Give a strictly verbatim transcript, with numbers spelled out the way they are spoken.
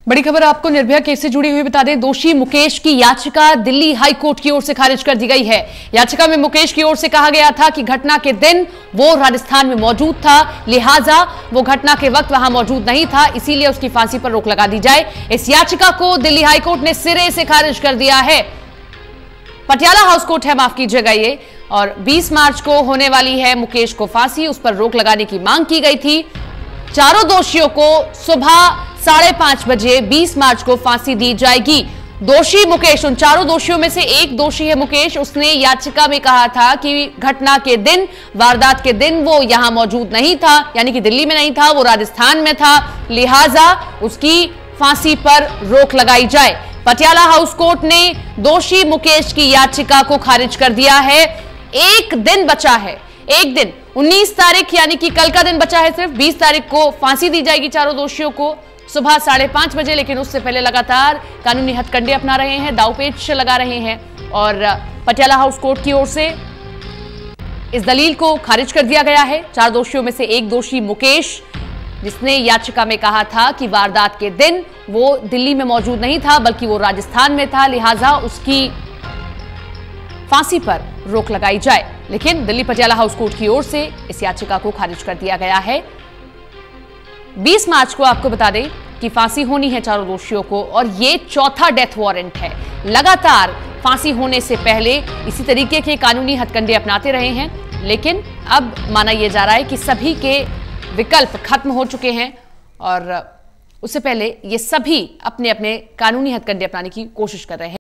बड़ी खबर आपको निर्भया केस से जुड़ी हुई बता दें। दोषी मुकेश की याचिका दिल्ली हाई कोर्ट की ओर से खारिज कर दी गई है। याचिका में मुकेश की ओर से कहा गया था कि घटना के दिन वो राजस्थान में मौजूद था, लिहाजा वो घटना के वक्त वहां मौजूद नहीं था, इसीलिए उसकी फांसी पर रोक लगा दी जाए। इस याचिका को दिल्ली हाई कोर्ट ने सिरे से खारिज कर दिया है। पटियाला हाउस कोर्ट है, माफ कीजिएगा ये। और बीस मार्च को होने वाली है मुकेश को फांसी, उस पर रोक लगाने की मांग की गई थी। चारों दोषियों को सुबह साढ़े पांच बजे बीस मार्च को फांसी दी जाएगी। दोषी मुकेश, उन चारों दोषियों में से एक दोषी है मुकेश। उसने याचिका में कहा था कि घटना के दिन, वारदात के दिन वो यहां मौजूद नहीं था, यानी कि दिल्ली में नहीं था, वो राजस्थान में था, लिहाजा उसकी फांसी पर रोक लगाई जाए। पटियाला हाउस कोर्ट ने दोषी मुकेश की याचिका को खारिज कर दिया है। एक दिन बचा है, एक दिन, उन्नीस तारीख यानी कि कल का दिन बचा है सिर्फ। बीस तारीख को फांसी दी जाएगी चारों दोषियों को सुबह साढ़े पांच बजे, लेकिन उससे पहले लगातार कानूनी हथकंडे अपना रहे हैं, दांवपेच लगा रहे हैं। और पटियाला हाउस कोर्ट की ओर से इस दलील को खारिज कर दिया गया है। चार दोषियों में से एक दोषी मुकेश, जिसने याचिका में कहा था कि वारदात के दिन वो दिल्ली में मौजूद नहीं था बल्कि वो राजस्थान में था, लिहाजा उसकी फांसी पर रोक लगाई जाए। लेकिन दिल्ली पटियाला हाउस कोर्ट की ओर से इस याचिका को खारिज कर दिया गया है। बीस मार्च को आपको बता दें कि फांसी होनी है चारों दोषियों को, और ये चौथा डेथ वारंट है। लगातार फांसी होने से पहले इसी तरीके के कानूनी हथकंडे अपनाते रहे हैं, लेकिन अब माना यह जा रहा है कि सभी के विकल्प खत्म हो चुके हैं और उससे पहले ये सभी अपने अपने कानूनी हथकंडे अपनाने की कोशिश कर रहे हैं।